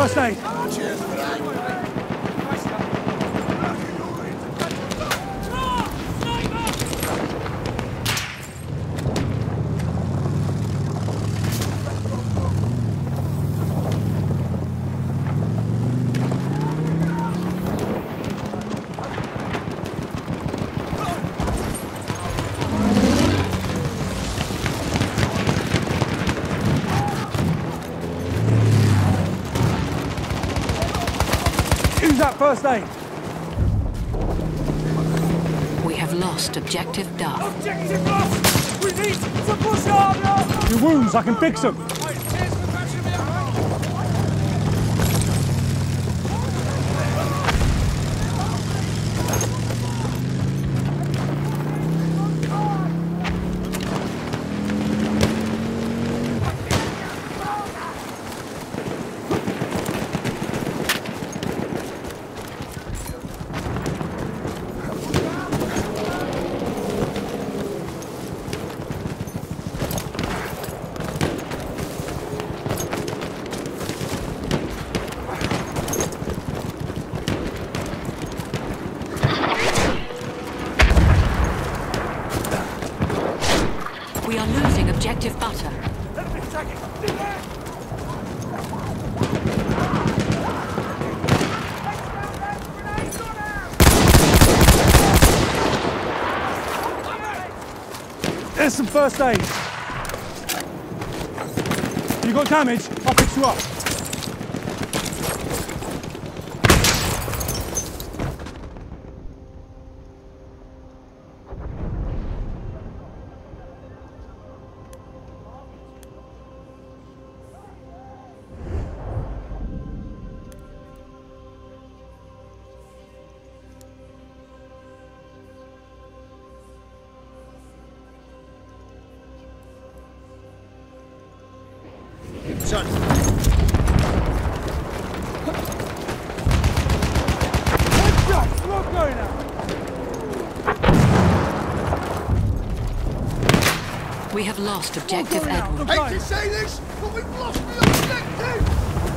First aid. Cheers for that. Use that first aid. We have lost objective Duff. Objective lost! We need to push harder! Your wounds, I can fix them. Cheers for patching me up! We are losing objective Butter. There's some first aid. You got damage? I'll fix you up. Son. Headshot! Smoke going out! We have lost objective going out. Edward. Hate to say this, but we've lost the objective!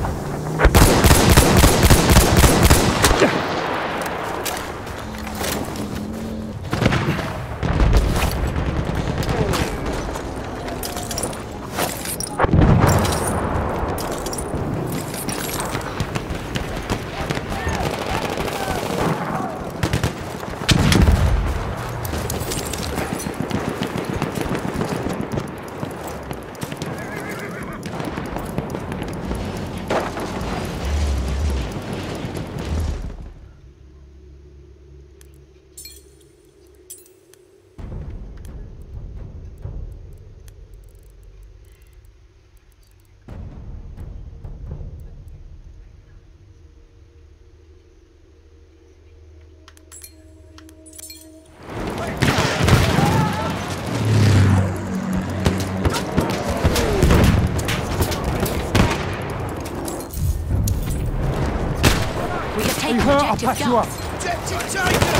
We have You taken hurt? I'll objective patch you up. Duff. Objective taken!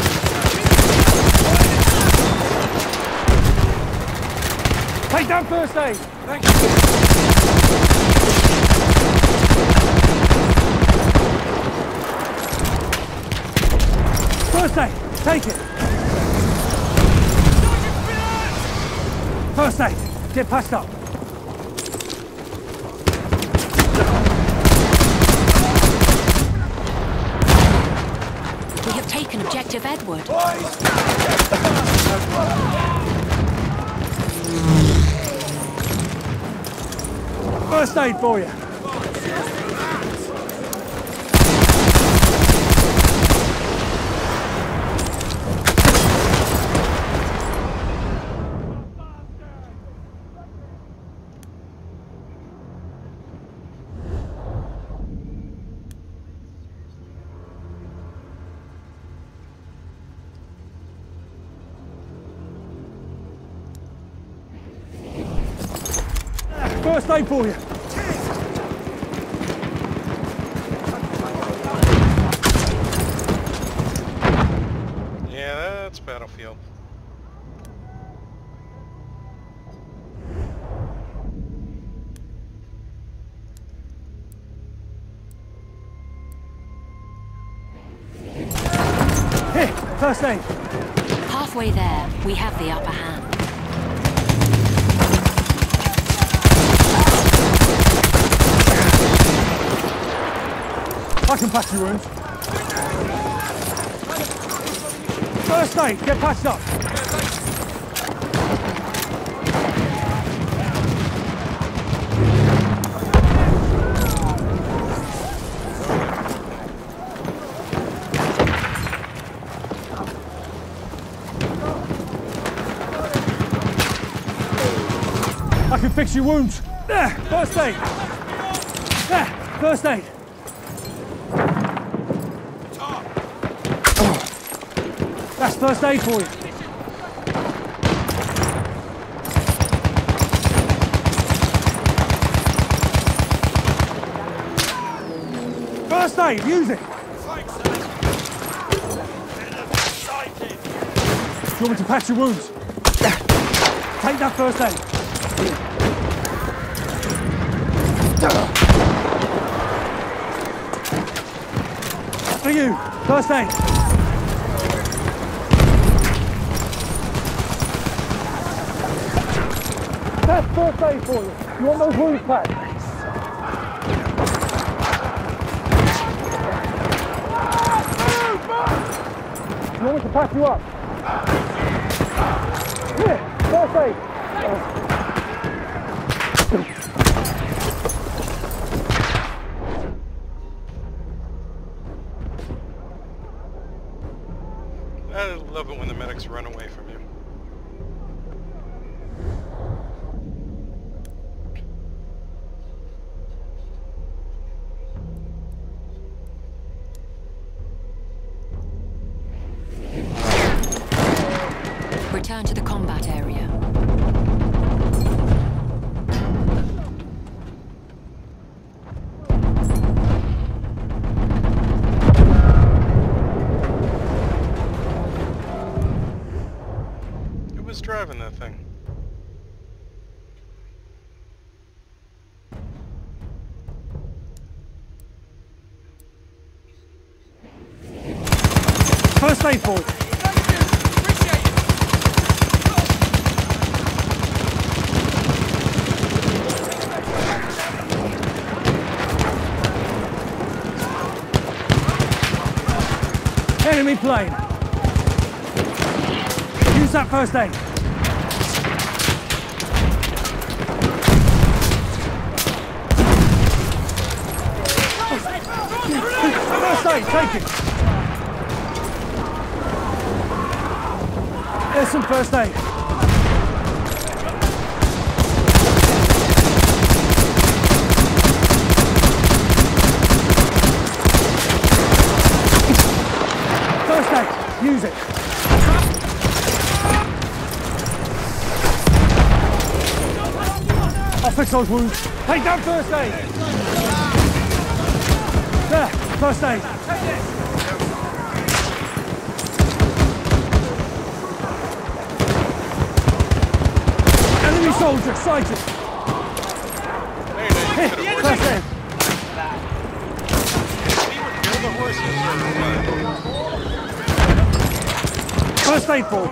Take down first aid. Thank you! First aid. Take it. First aid. Get patched up. We have taken objective Edward. First aid for you. First aid for you. Yeah, that's Battlefield. First aid. Halfway there, we have the upper hand. I can patch your wounds. First aid, get patched up. I can fix your wounds. There, first aid. There, first aid. That's first aid for you. First aid, use it. Do you want me to patch your wounds? Take that first aid. For you, first aid. That's first aid for you. You want those wounds patched? You want me to patch you up? Here, first aid. I love it when the medics run away from you. Return to the combat area. Who was driving that thing? First aid for you. Enemy plane. Use that first aid. First aid, take it. There's some first aid. First aid, use it. I'll fix those wounds. Take down first aid. There, first aid. Enemy soldier sighted. Here, first aid. Kill the horses or what? First aid for you.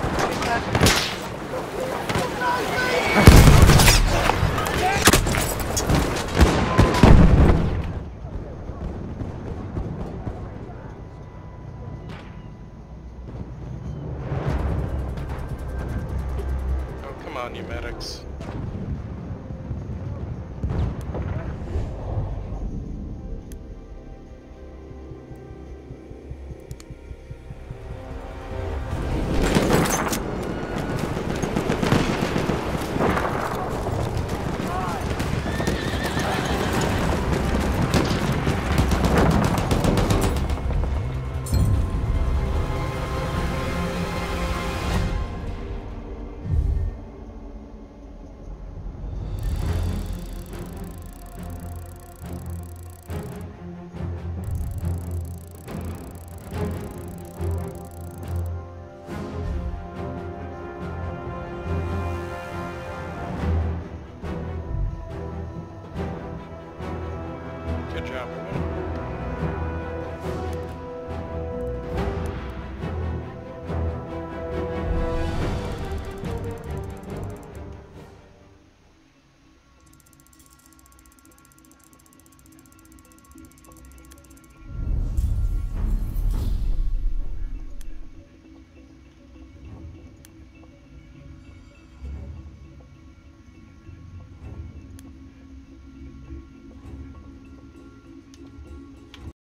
Oh, come on, you medics. Good job, everyone.